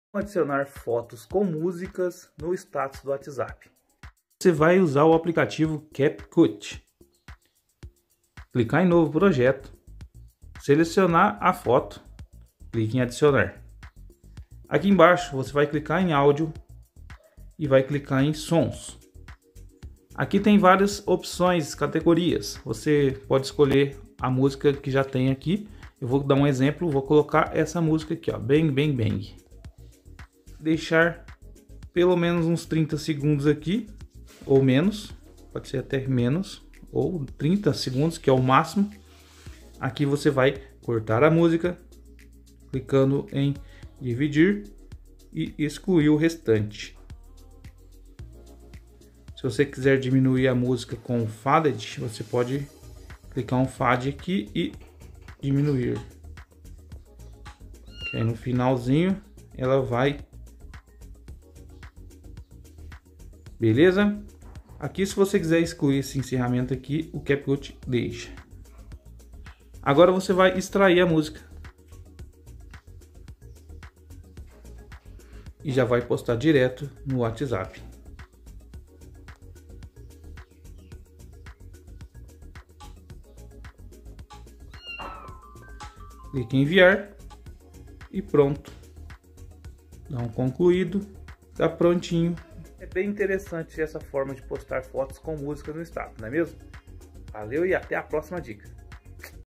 Adicionar fotos com músicas no status do WhatsApp. Você vai usar o aplicativo CapCut. Clicar em novo projeto, selecionar a foto, clique em adicionar. Aqui embaixo você vai clicar em áudio e vai clicar em sons. Aqui tem várias opções, categorias. Você pode escolher a música que já tem aqui. Eu vou dar um exemplo, vou colocar essa música aqui, ó, Bang Bang Bang. Deixar pelo menos uns 30 segundos aqui, ou menos, pode ser até menos, ou 30 segundos, que é o máximo. Aqui você vai cortar a música, clicando em dividir e excluir o restante. Se você quiser diminuir a música com o faded, você pode clicar um fade aqui e diminuir. Que aí no finalzinho ela vai. Beleza? Aqui, se você quiser excluir esse encerramento aqui, o CapCut deixa. Agora você vai extrair a música. E já vai postar direto no WhatsApp. Clique em enviar e pronto. Dá um concluído, tá prontinho. É bem interessante essa forma de postar fotos com música no status, não é mesmo? Valeu e até a próxima dica.